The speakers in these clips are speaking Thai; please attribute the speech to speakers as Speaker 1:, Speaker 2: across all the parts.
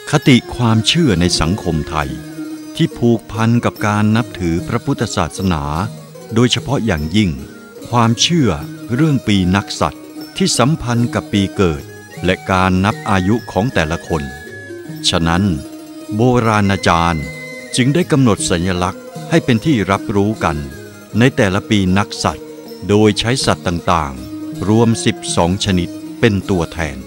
Speaker 1: คติความเชื่อในสังคมไทยที่ผูกพันกับการนับถือพระพุทธศาสนาโดยเฉพาะอย่างยิ่งความเชื่อเรื่องปีนักษัตริย์ที่สัมพันธ์กับปีเกิดและการนับอายุของแต่ละคนฉะนั้นโบราณอาจารย์จึงได้กำหนดสัญลักษณ์ให้เป็นที่รับรู้กันในแต่ละปีนักสัตว์โดยใช้สัตว์ต่างๆรวม12ชนิดเป็นตัวแทน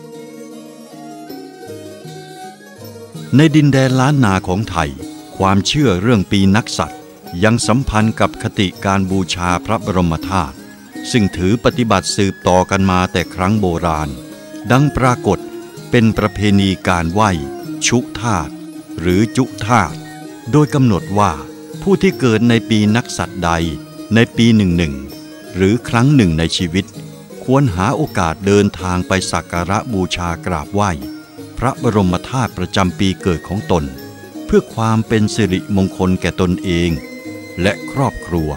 Speaker 1: ในดินแดนล้านนาของไทยความเชื่อเรื่องปีนักษัตริย์ยังสัมพันธ์กับคติการบูชาพระบรมธาตุซึ่งถือปฏิบัติสืบต่อกันมาแต่ครั้งโบราณดังปรากฏเป็นประเพณีการไหว้ชุธาตุหรือจุธาตุโดยกำหนดว่าผู้ที่เกิดในปีนักษัตริย์ใดในปีหนึ่งหรือครั้งหนึ่งในชีวิตควรหาโอกาสเดินทางไปสักการะบูชากราบไหว้พระบรมธาตุประจำปีเกิดของตนเพื่อความเป็นสิริมงคลแก่ตนเองและครอบครัว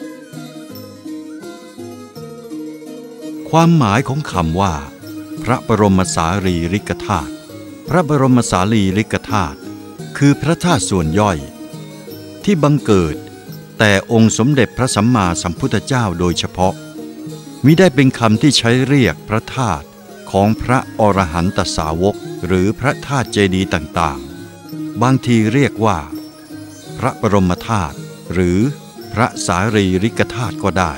Speaker 1: ความหมายของคำว่าพระบรมสารีริกธาตุพระบรมสารีริกธาตุคือพระธาตุส่วนย่อยที่บังเกิดแต่องค์สมเด็จพระสัมมาสัมพุทธเจ้าโดยเฉพาะมิได้เป็นคำที่ใช้เรียกพระธาตุของพระอรหันตสาวกหรือพระธาตุเจดีย์ต่างๆบางทีเรียกว่าพระบรมธาตุหรือพระสารีริกธาตุก็ได้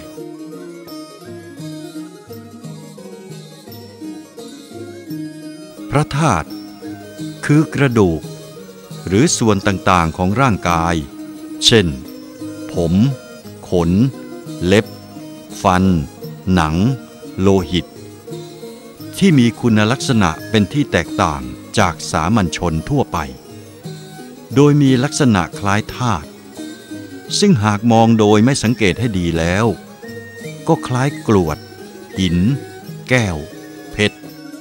Speaker 1: พระธาตุคือกระดูกหรือส่วนต่างๆของร่างกายเช่นผมขนเล็บฟันหนังโลหิตที่มีคุณลักษณะเป็นที่แตกต่างจากสามัญชนทั่วไปโดยมีลักษณะคล้ายธาตุซึ่งหากมองโดยไม่สังเกตให้ดีแล้วก็คล้ายกรวดหินแก้วเพชร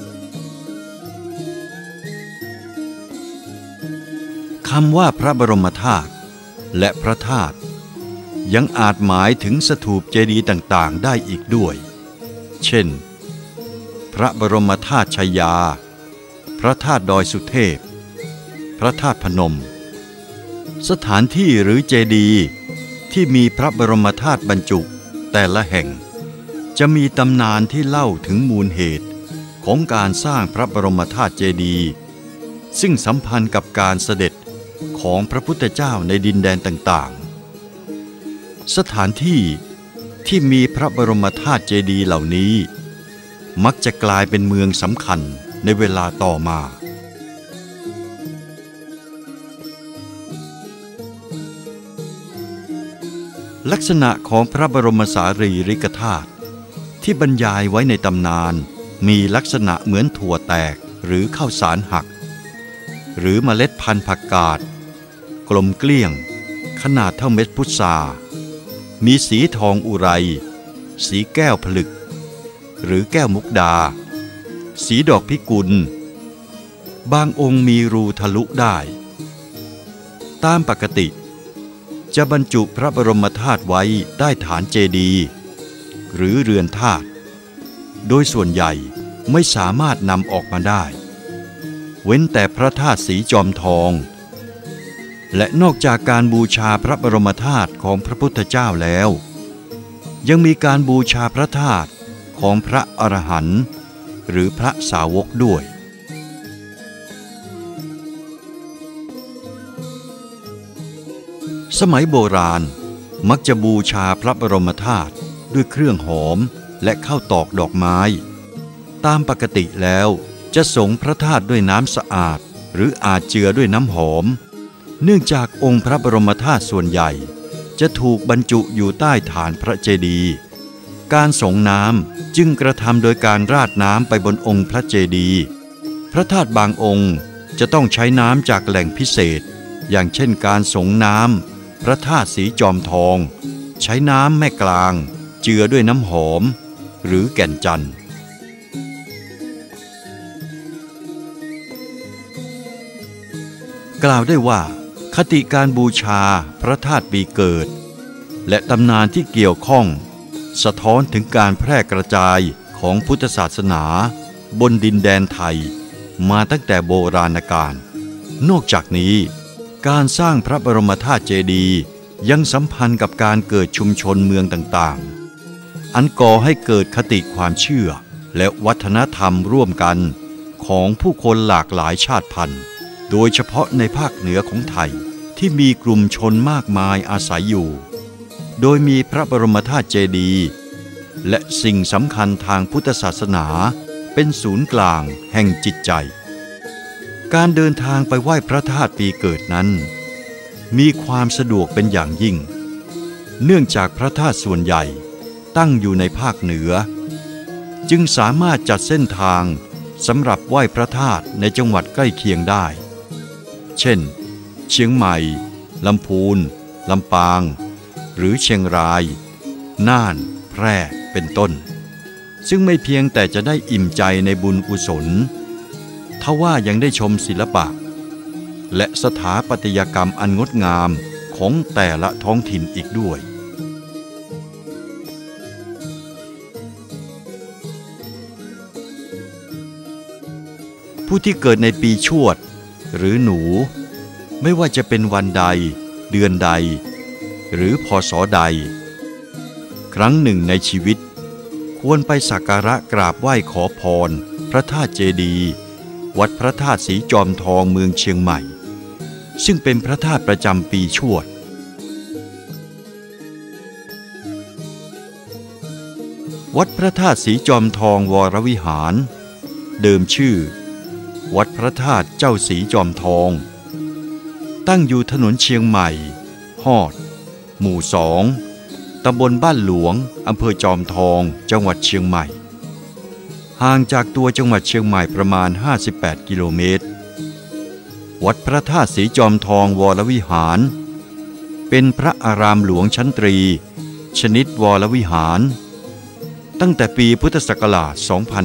Speaker 1: คำว่าพระบรมธาตุและพระธาตุยังอาจหมายถึงสถูปเจดีย์ต่างๆได้อีกด้วยเช่นพระบรมธาตุชัยยาพระธาตุดอยสุเทพพระธาตุพนมสถานที่หรือเจดีย์ที่มีพระบรมธาตุบรรจุแต่ละแห่งจะมีตำนานที่เล่าถึงมูลเหตุของการสร้างพระบรมธาตุเจดีย์ซึ่งสัมพันธ์กับการเสด็จของพระพุทธเจ้าในดินแดนต่างๆสถานที่ที่มีพระบรมธาตุเจดีย์เหล่านี้มักจะกลายเป็นเมืองสำคัญในเวลาต่อมาลักษณะของพระบรมสารีริกธาตุที่บรรยายไว้ในตำนานมีลักษณะเหมือนถั่วแตกหรือข้าวสารหักหรือเมล็ดพันธุ์ผักกาดกลมเกลี้ยงขนาดเท่าเม็ดพุทรามีสีทองอุไรสีแก้วผลึกหรือแก้วมุกดาสีดอกพิกุลบางองค์มีรูทะลุได้ตามปกติจะบรรจุพระบรมธาตุไว้ใต้ฐานเจดีย์หรือเรือนธาตุโดยส่วนใหญ่ไม่สามารถนำออกมาได้เว้นแต่พระธาตุสีจอมทองและนอกจากการบูชาพระบรมธาตุของพระพุทธเจ้าแล้วยังมีการบูชาพระธาตุของพระอรหันต์หรือพระสาวกด้วยสมัยโบราณมักจะบูชาพระบรมธาตุด้วยเครื่องหอมและข้าวตอกดอกไม้ตามปกติแล้วจะสงพระธาตุด้วยน้ำสะอาดหรืออาจเจือด้วยน้ำหอมเนื่องจากองค์พระบรมธาตุส่วนใหญ่จะถูกบรรจุอยู่ใต้ฐานพระเจดีย์การสงน้ำจึงกระทำโดยการราดน้ำไปบนองค์พระเจดีย์พระธาตุบางองค์จะต้องใช้น้ำจากแหล่งพิเศษอย่างเช่นการสงน้ำพระธาตุสีจอมทองใช้น้ำแม่กลางเจือด้วยน้ำหอมหรือแก่นจันทร์กล่าวได้ว่าคติการบูชาพระธาตุปีเกิดและตำนานที่เกี่ยวข้องสะท้อนถึงการแพร่กระจายของพุทธศาสนาบนดินแดนไทยมาตั้งแต่โบราณกาลนอกจากนี้การสร้างพระบรมธาตุเจดีย์ยังสัมพันธ์กับการเกิดชุมชนเมืองต่างๆอันก่อให้เกิดคติความเชื่อและวัฒนธรรมร่วมกันของผู้คนหลากหลายชาติพันธุ์โดยเฉพาะในภาคเหนือของไทยที่มีกลุ่มชนมากมายอาศัยอยู่โดยมีพระบรมธาตุเจดีย์และสิ่งสำคัญทางพุทธศาสนาเป็นศูนย์กลางแห่งจิตใจการเดินทางไปไหว้พระธาตุปีเกิดนั้นมีความสะดวกเป็นอย่างยิ่งเนื่องจากพระธาตุส่วนใหญ่ตั้งอยู่ในภาคเหนือจึงสามารถจัดเส้นทางสำหรับไหว้พระธาตุในจังหวัดใกล้เคียงได้เช่นเชียงใหม่ลำพูนลำปางหรือเชียงรายน่านแพร่เป็นต้นซึ่งไม่เพียงแต่จะได้อิ่มใจในบุญกุศลทว่ายังได้ชมศิลปะและสถาปัตยกรรมอันงดงามของแต่ละท้องถิ่นอีกด้วยผู้ที่เกิดในปีชวดหรือหนูไม่ว่าจะเป็นวันใดเดือนใดหรือพศใดครั้งหนึ่งในชีวิตควรไปสักการะกราบไหว้ขอพรพระธาตุเจดีย์วัดพระธาตุสีจอมทองเมืองเชียงใหม่ซึ่งเป็นพระธาตุประจำปีชวดวัดพระธาตุสีจอมทองวรวิหารเดิมชื่อวัดพระธาตุเจ้าสีจอมทองตั้งอยู่ถนนเชียงใหม่ฮอดหมู่2ตำบลบ้านหลวงอำเภอจอมทองจังหวัดเชียงใหม่ห่างจากตัวจังหวัดเชียงใหม่ประมาณ58กิโลเมตรวัดพระธาตุสีจอมทองวรวิหารเป็นพระอารามหลวงชั้นตรีชนิดวรวิหารตั้งแต่ปีพุทธศักราช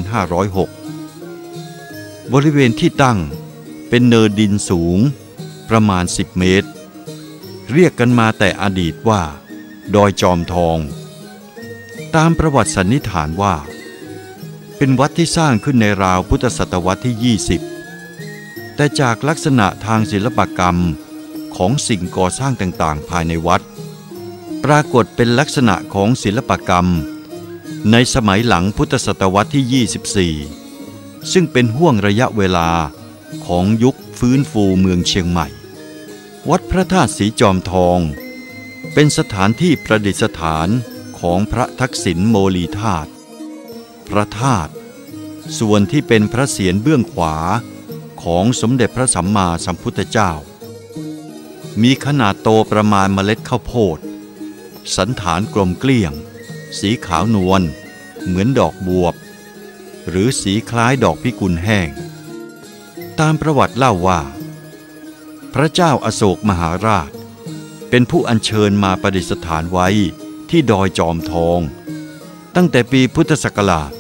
Speaker 1: 2506 บริเวณที่ตั้งเป็นเนินดินสูงประมาณ10 เมตรเรียกกันมาแต่อดีตว่าดอยจอมทองตามประวัติสันนิษฐานว่าเป็นวัดที่สร้างขึ้นในราวพุทธศตวรรษที่ 20แต่จากลักษณะทางศิลปกรรมของสิ่งก่อสร้างต่างๆภายในวัดปรากฏเป็นลักษณะของศิลปกรรมในสมัยหลังพุทธศตวรรษที่ 24ซึ่งเป็นห่วงระยะเวลาของยุคฟื้นฟูเมืองเชียงใหม่วัดพระธาตุสีจอมทองเป็นสถานที่ประดิษฐานของพระทักษิณโมลีธาตุพระธาตุส่วนที่เป็นพระเศียรเบื้องขวาของสมเด็จพระสัมมาสัมพุทธเจ้ามีขนาดโตประมาณเมล็ดข้าวโพดสันฐานกลมเกลี้ยงสีขาวนวลเหมือนดอกบวบหรือสีคล้ายดอกพิกุลแห้งตามประวัติเล่าว่าพระเจ้าอโศกมหาราชเป็นผู้อัญเชิญมาประดิษฐานไว้ที่ดอยจอมทองตั้งแต่ปีพุทธศักราช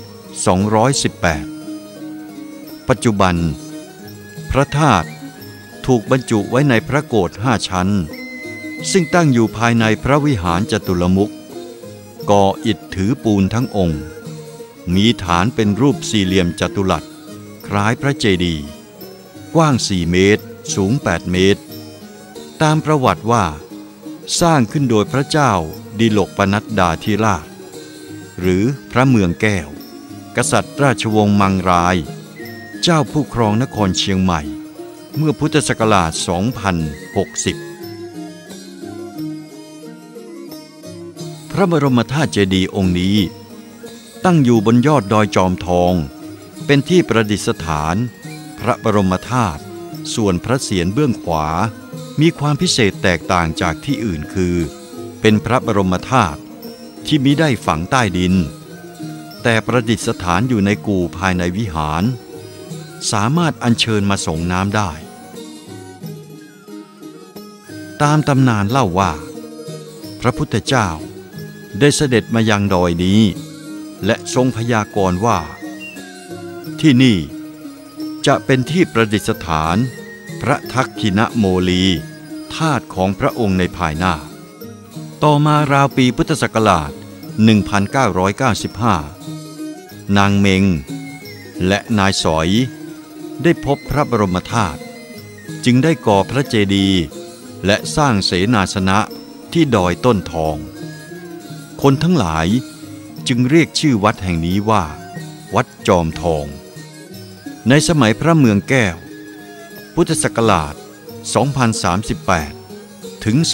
Speaker 1: 218 ปัจจุบันพระธาตุถูกบรรจุไว้ในพระโกฐ5 ชั้นซึ่งตั้งอยู่ภายในพระวิหารจตุรมุขก่ออิฐถือปูนทั้งองค์มีฐานเป็นรูปสี่เหลี่ยมจัตุรัสคล้ายพระเจดีย์กว้าง4 เมตรสูง8 เมตรตามประวัติว่าสร้างขึ้นโดยพระเจ้าดิลกปนัดดาธิราชหรือพระเมืองแก้วกษัตริย์ราชวงศ์มังรายเจ้าผู้ครองนครเชียงใหม่เมื่อพุทธศักราช 2060 พระบรมธาตุเจดีย์องค์นี้ตั้งอยู่บนยอดดอยจอมทองเป็นที่ประดิษฐานพระบรมธาตุส่วนพระเศียรเบื้องขวามีความพิเศษแตกต่างจากที่อื่นคือเป็นพระบรมธาตุที่มิได้ฝังใต้ดินแต่ประดิษฐานอยู่ในกู่ภายในวิหารสามารถอัญเชิญมาส่งน้ำได้ตามตำนานเล่าว่าพระพุทธเจ้าได้เสด็จมายังดอยนี้และทรงพยากรณ์ว่าที่นี่จะเป็นที่ประดิษฐานพระทักขิณโมลีธาตุของพระองค์ในภายหน้าต่อมาราวปีพุทธศักราช 1995 นางเมงและนายสอยได้พบพระบรมธาตุจึงได้ก่อพระเจดีย์และสร้างเสนาสนะที่ดอยต้นทองคนทั้งหลายจึงเรียกชื่อวัดแห่งนี้ว่าวัดจอมทองในสมัยพระเมืองแก้วพุทธศักราช 2038 ถึง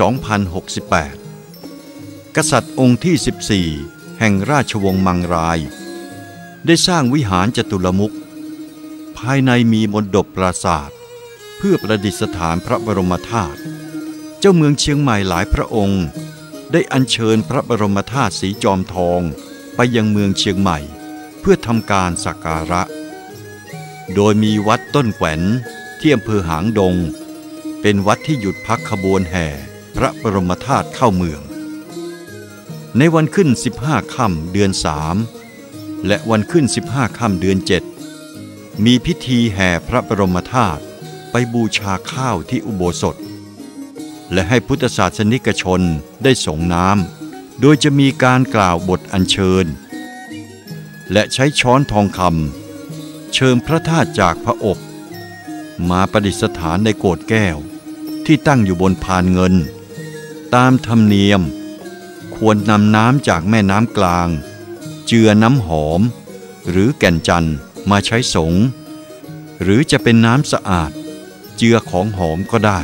Speaker 1: 2068 กษัตริย์องค์ที่ 14 แห่งราชวงศ์มังรายได้สร้างวิหารจตุรมุขภายในมีมณฑปปราสาทเพื่อประดิษฐานพระบรมธาตุเจ้าเมืองเชียงใหม่หลายพระองค์ได้อัญเชิญพระบรมธาตุสีจอมทองไปยังเมืองเชียงใหม่เพื่อทำการสักการะโดยมีวัดต้นแขวนที่อำเภอหางดงเป็นวัดที่หยุดพักขบวนแห่พระบรมธาตุเข้าเมืองในวันขึ้น15 ค่ำเดือน 3และวันขึ้น15 ค่ำเดือน 7มีพิธีแห่พระบรมธาตุไปบูชาข้าวที่อุโบสถและให้พุทธศาสนิกชนได้ส่งน้ำโดยจะมีการกล่าวบทอัญเชิญและใช้ช้อนทองคำเชิญพระธาตุจากพระอบมาประดิษฐานในโกฐแก้วที่ตั้งอยู่บนพานเงินตามธรรมเนียมควรนำน้ำจากแม่น้ำกลางเจือน้ำหอมหรือแก่นจันทร์มาใช้สงฆ์หรือจะเป็นน้ำสะอาดเจือของหอมก็ได้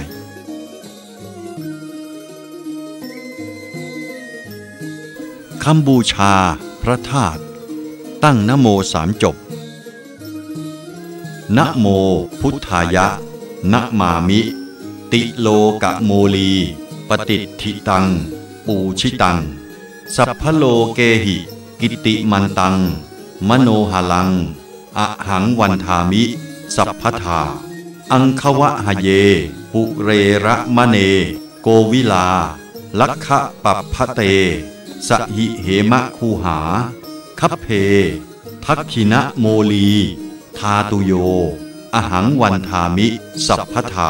Speaker 1: คำบูชาพระธาตุตั้งนะโม3 จบนะโมพุทธายะนะมามิติโลกะโมลีปฏิทิตังปูชิตังสัพพโลเกหิกิติมันตังมโนหะลังอะหังวันทามิสัพพทาอังควะหะเยปุเรระมะเนโกวิลาลักขะปัปพะเตสหิเหมะคูหาคัพเพทักขินะโมลีทาตุโยอหังวันทามิสัพพทา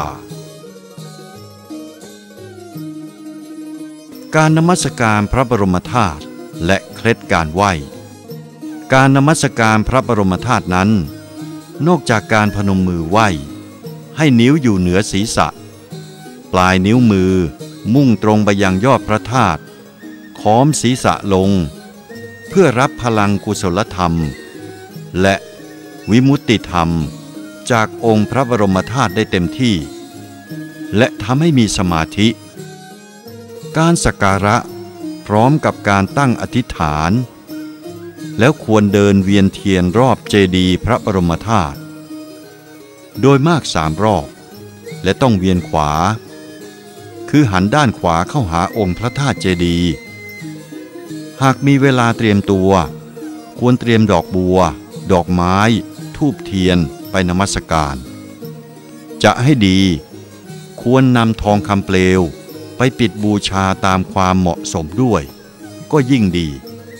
Speaker 1: การนมัสการพระบรมธาตุและเคล็ดการไหว้การนมัสการพระบรมธาตุนั้นนอกจากการพนมมือไหว้ให้นิ้วอยู่เหนือศีรษะปลายนิ้วมือมุ่งตรงไปยังยอดพระธาตุค้อมศีรษะลงเพื่อรับพลังกุศลธรรมและวิมุตติธรรมจากองค์พระบรมธาตุได้เต็มที่และทำให้มีสมาธิการสักการะพร้อมกับการตั้งอธิษฐานแล้วควรเดินเวียนเทียนรอบเจดีย์พระบรมธาตุโดยมาก3 รอบและต้องเวียนขวาคือหันด้านขวาเข้าหาองค์พระธาตุเจดีย์หากมีเวลาเตรียมตัวควรเตรียมดอกบัวดอกไม้ธูปเทียนไปนมัสการจะให้ดีควรนำทองคำเปลวไปปิดบูชาตามความเหมาะสมด้วยก็ยิ่งดี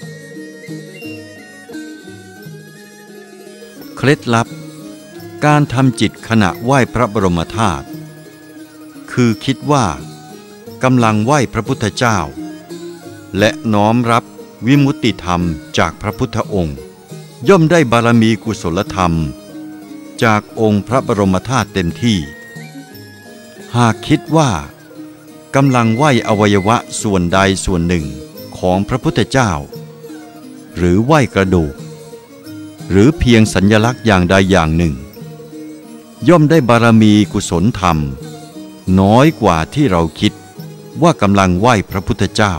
Speaker 1: เคล็ดลับการทำจิตขณะไหว้พระบรมธาตุคือคิดว่ากำลังไหว้พระพุทธเจ้าและน้อมรับวิมุตติธรรมจากพระพุทธองค์ย่อมได้บารมีกุศลธรรมจากองค์พระบรมธาตุเต็มที่หากคิดว่ากำลังไหว้อวัยวะส่วนใดส่วนหนึ่งของพระพุทธเจ้าหรือไหว้กระดูกหรือเพียงสัญลักษณ์อย่างใดอย่างหนึ่งย่อมได้บารมีกุศลธรรมน้อยกว่าที่เราคิดว่ากำลังไหว้พระพุทธเจ้า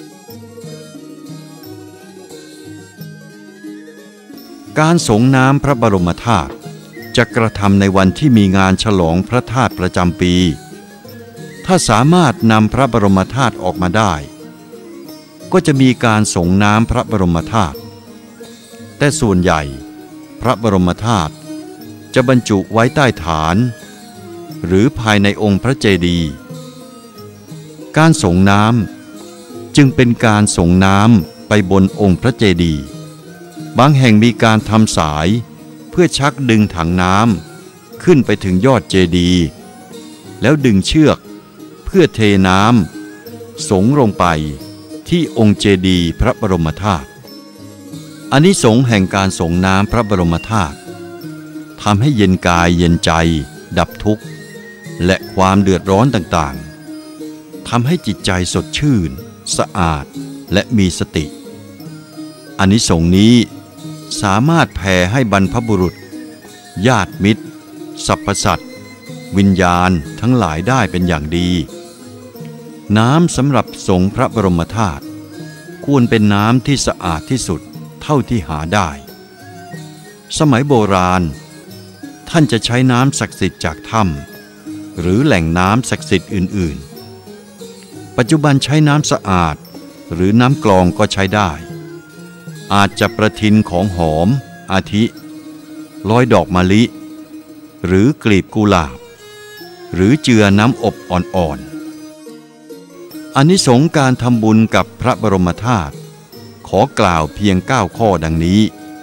Speaker 1: การสงน้ำพระบรมธาตุจะกระทำในวันที่มีงานฉลองพระธาตุประจำปีถ้าสามารถนำพระบรมธาตุออกมาได้ก็จะมีการสงน้ำพระบรมธาตุแต่ส่วนใหญ่พระบรมธาตุจะบรรจุไว้ใต้ฐานหรือภายในองค์พระเจดีย์การสงน้ำจึงเป็นการสงน้ำไปบนองค์พระเจดีย์บางแห่งมีการทำสายเพื่อชักดึงถังน้ำขึ้นไปถึงยอดเจดีย์แล้วดึงเชือกเพื่อเทน้ำสงลงไปที่องค์เจดีย์พระบรมธาตุอานิสงส์แห่งการสงน้ำพระบรมธาตุทำให้เย็นกายเย็นใจดับทุกข์และความเดือดร้อนต่างๆทำให้จิตใจสดชื่นสะอาดและมีสติอานิสงส์นี้สามารถแผ่ให้บรรพบุรุษญาติมิตรสรรพสัตว์วิญญาณทั้งหลายได้เป็นอย่างดีน้ำสำหรับสงฆ์พระบรมธาตุควรเป็นน้ำที่สะอาดที่สุดเท่าที่หาได้สมัยโบราณท่านจะใช้น้ำศักดิ์สิทธิ์จากถ้ำหรือแหล่งน้ำศักดิ์สิทธิ์อื่นๆปัจจุบันใช้น้ำสะอาดหรือน้ำกรองก็ใช้ได้อาจจะประทินของหอมอาทิร้อยดอกมะลิหรือกลีบกุหลาบหรือเจือน้ำอบอ่อนๆอานิสงส์การทำบุญกับพระบรมธาตุขอกล่าวเพียง9ข้อดังนี้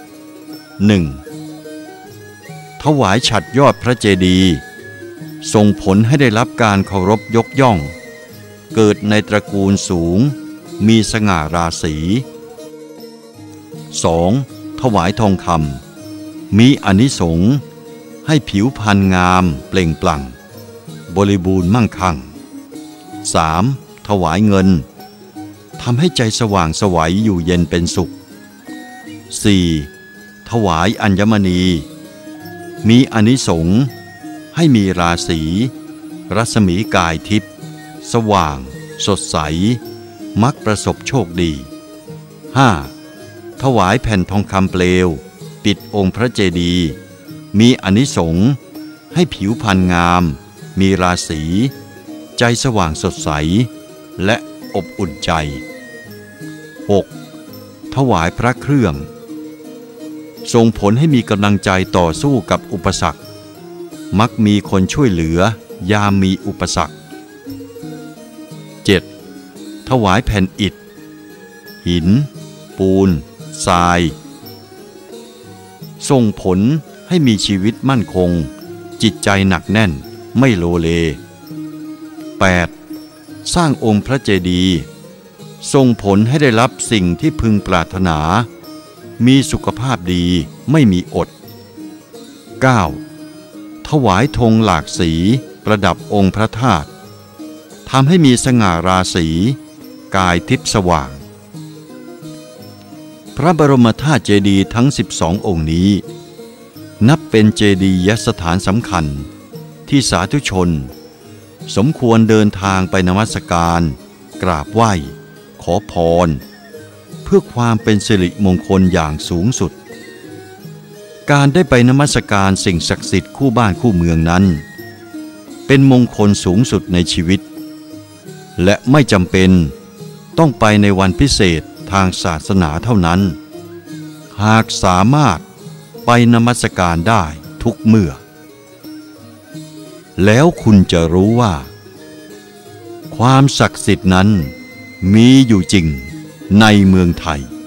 Speaker 1: 1. ถวายฉัตรยอดพระเจดีย์ส่งผลให้ได้รับการเคารพยกย่องเกิดในตระกูลสูงมีสง่าราศี 2. ถวายทองคำมีอานิสงส์ให้ผิวพรรณงามเปล่งปลั่งบริบูรณ์มั่งคั่ง 3. ถวายเงินทำให้ใจสว่างไสวอยู่เย็นเป็นสุข 4. ถวายอัญมณีมีอานิสงส์ให้มีราศีรัศมีกายทิพย์สว่างสดใสมักประสบโชคดี 5. ถวายแผ่นทองคำเปลวปิดองค์พระเจดีย์มีอานิสงส์ให้ผิวพรรณงามมีราศีใจสว่างสดใสและอบอุ่นใจ 6. ถวายพระเครื่องส่งผลให้มีกำลังใจต่อสู้กับอุปสรรคมักมีคนช่วยเหลือยามมีอุปสรรค 7. ถวายแผ่นอิฐหินปูนทรายส่งผลให้มีชีวิตมั่นคงจิตใจหนักแน่นไม่โลเล 8. สร้างองค์พระเจดีย์ส่งผลให้ได้รับสิ่งที่พึงปรารถนามีสุขภาพดีไม่มีอด 9. ถวายธงหลากสีประดับองค์พระธาตุทำให้มีสง่าราศีกายทิพย์สว่างพระบรมธาตุเจดีย์ทั้ง12องค์นี้นับเป็นเจดียสถานสำคัญที่สาธุชนสมควรเดินทางไปนมัสการกราบไหว้ขอพรเพื่อความเป็นสิริมงคลอย่างสูงสุดการได้ไปนมัสการสิ่งศักดิ์สิทธิ์คู่บ้านคู่เมืองนั้นเป็นมงคลสูงสุดในชีวิตและไม่จำเป็นต้องไปในวันพิเศษทางศาสนาเท่านั้นหากสามารถไปนมัสการได้ทุกเมื่อแล้วคุณจะรู้ว่าความศักดิ์สิทธิ์นั้นมีอยู่จริงในเมืองไทย